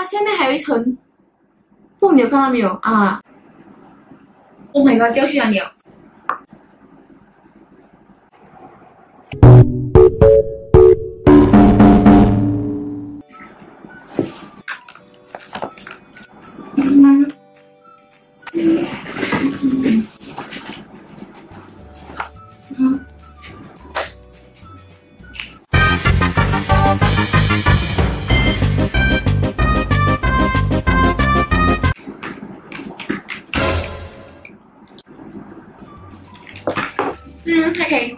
下面还有一层。哦，你有看到没有啊 ？Oh my god， 掉去哪里了？OK。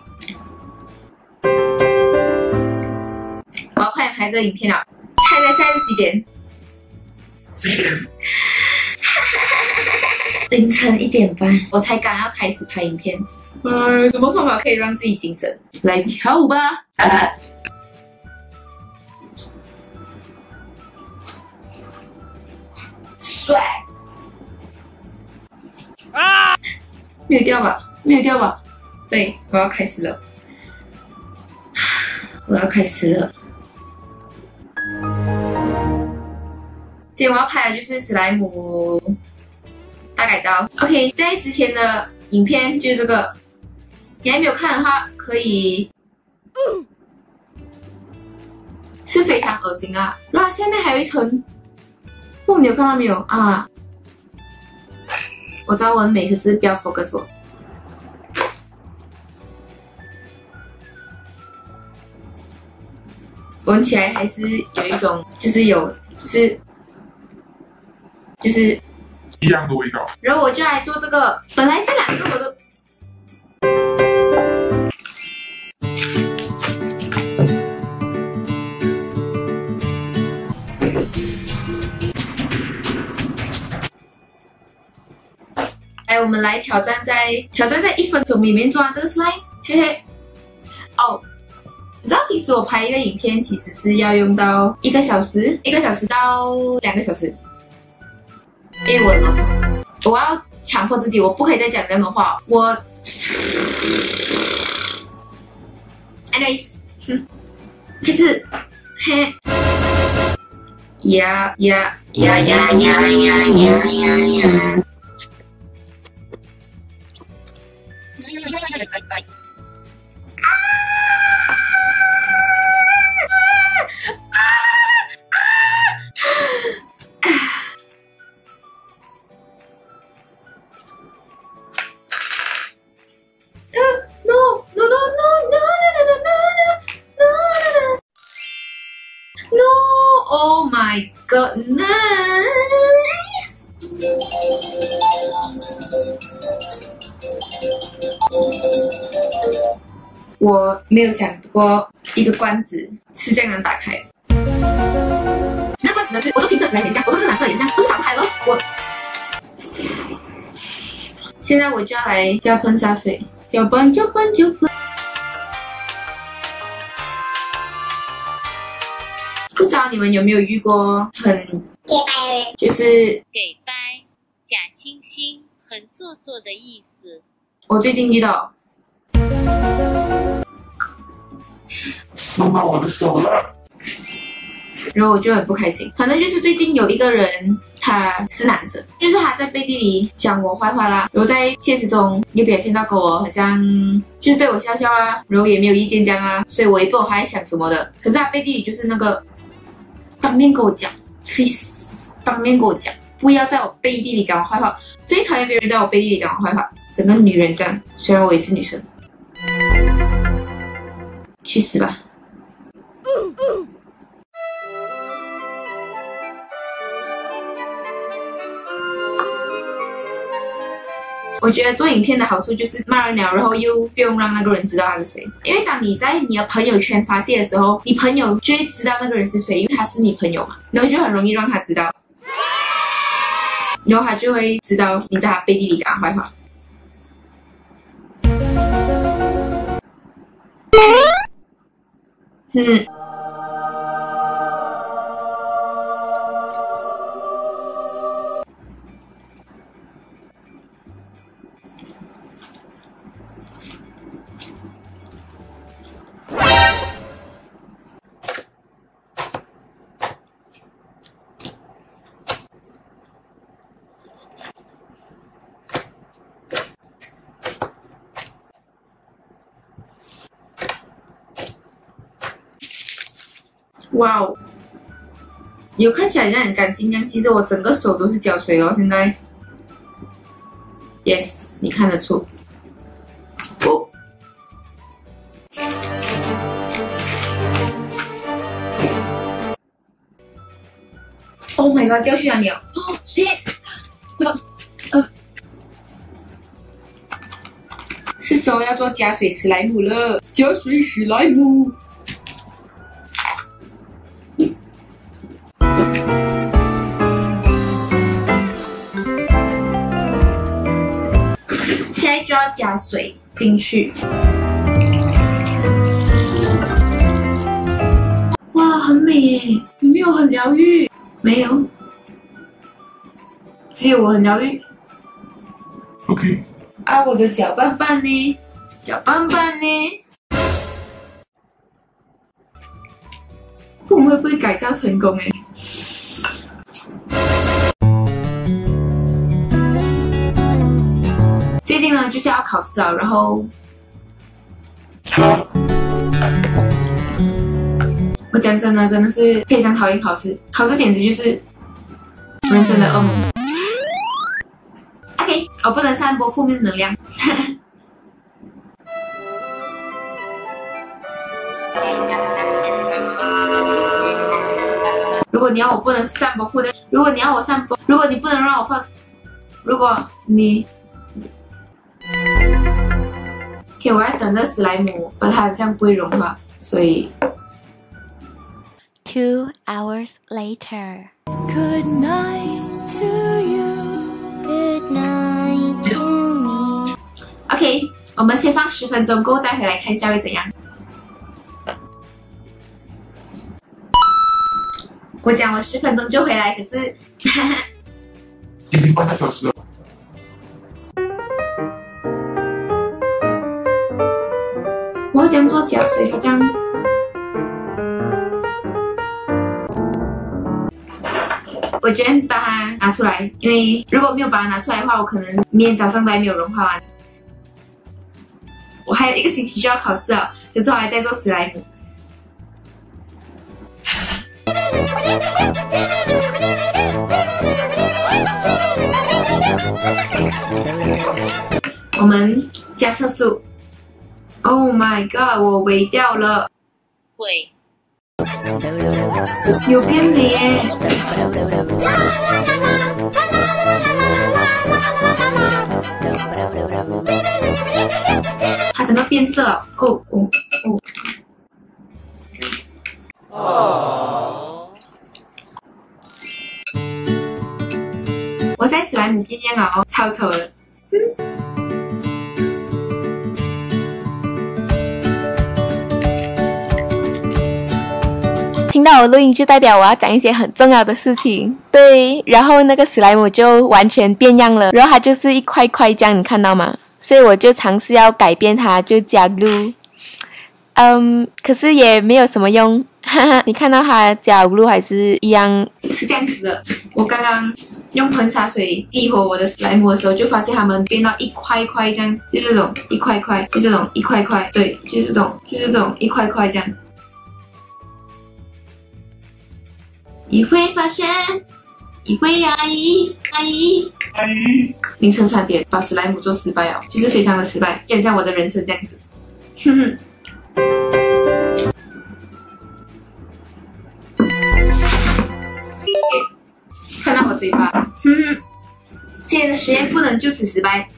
我要快点拍这个影片了，猜猜现在是几点？ 几点？ 凌晨1点半，我才刚要开始拍影片。什么方法可以让自己精神？来跳舞吧！帅！啊！没有掉吧？没有掉吧？对，我要开始了。我要开始了。今天我要拍的就是史莱姆大改造。OK， 在之前的影片就是这个，你还没有看的话，可以，是非常恶心啊！然后下面还有一层，哦，你有看到没有啊？我知道我很美，可是不要 focus 我。闻起来还是有一种，就是一样的味道。 然后我就来做这个，本来这两个我都。来，我们来挑战在1分钟里面做完这个 slide， 嘿嘿。哦，你知道平时我拍一个影片其实是要用到1个小时到2个小时，因为我的脑子，我要强迫自己，我不可以再讲这样的话。anyways， 开始，嘿，呀。Oh my goodness！ 我没有想过一个罐子是这样能打开的。那罐子呢是，我都清澈起来很像，我都是蓝色也像，都是打不开咯。现在我就要来浇喷洒水，浇喷。不知道你们有没有遇过很给白的人， 就是给掰，假惺惺，很做作的意思。 我最近遇到， 弄到我的手了。 然后我就很不开心。反正就是最近有一个人，他是男生，就是他在背地里讲我坏话啦，然后在现实中又表现到跟我好像就是对我笑笑啊，然后也没有意见这样啊，所以我也不懂他在想什么的。可是他背地里就是那个当面跟我讲 ，please， 当面跟我讲，不要在我背地里讲我坏话。最讨厌别人在我背地里讲我坏话，整个女人这样。虽然我也是女生，去死吧！我觉得做影片的好处就是骂人了，然后又不用让那个人知道他是谁。因为当你在你的朋友圈发泄的时候，你朋友就会知道那个人是谁，因为他是你朋友嘛，然后就很容易让他知道，然后他就会知道你在他背地里讲他坏话。 哇哦，有看起来像很干净一样，其实我整个手都是胶水哦。现在 ，yes， 你看得出。哦。Oh my god， 掉去哪里了？哦，shit！是时候要做加水史莱姆了。加水史莱姆。现在就要加水进去。哇，很美耶！有没有很疗愈？没有，只有我很疗愈。 OK。 啊，我的搅拌棒呢？搅拌棒呢？我们会不会改造成功哎？最近呢，就是要考试啊，然后我讲真的，真的是非常讨厌考试，考试简直就是人生的噩梦。OK， 我不能散播负面能量。如果你要我不能散播负能，如果你要我散播，如果你不能让我放，如果你。OK， 我要等着史莱姆把它这样不会融化，所以。 2 hours later. Good night to you. Good night to me. OK， 我们先放10分钟，过后再回来看一下会怎样。我讲我10分钟就回来，可是已经半个小时了。 我要这样做加水，好像。我决定把它拿出来，因为如果没有把它拿出来的话，我可能明天早上都还没有融化完。我还有1个星期就要考试了，可是我还在做史莱姆。我们加色素。Oh my god！ 我微掉了。 会。 有变美耶！它整个变色了。我在史莱姆变样了哦，超丑的。 听到我录音就代表我要讲一些很重要的事情，对，然后那个史莱姆就完全变样了，然后它就是一块块这样，你看到吗？所以我就尝试要改变它，就加 glue， 可是也没有什么用，哈哈，你看到它加 glue 还是一样， 是这样子的。我刚刚用喷洒水激活我的史莱姆的时候，就发现它们变到一块块这样，就这种一块块，就这种一块块，对，就是这种一块块这样。你会发现，你会阿姨，凌晨3点把史莱姆做失败了，就是非常的失败，就很像我的人生这样子。哼哼。看到我嘴巴，哼哼。今天的实验不能就此失败。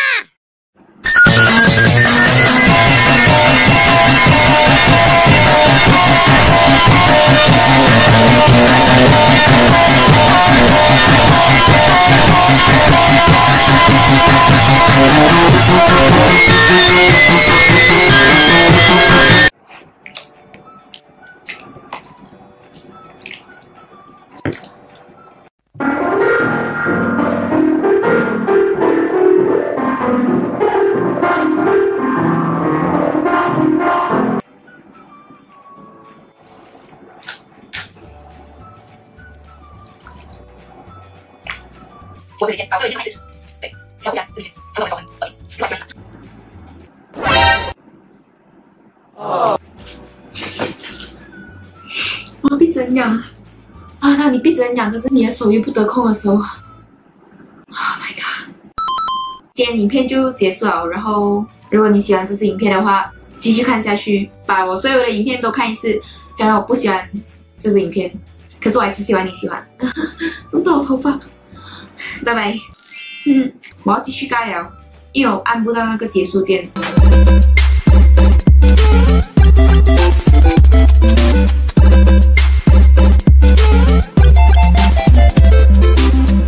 我这里边，把这里边开始，对，消一下这里边，看到我的手痕，OK， 开始。哇， 很痒啊！当你鼻子很痒，可是你的手又不得空的时候 ，Oh my god！ 今天影片就结束了，然后如果你喜欢这支影片的话，继续看下去，把我所有的影片都看一次。虽然我不喜欢这支影片，可是我还是希望你喜欢。弄到我头发，拜拜。我要继续盖了，因为我按不到那个结束键。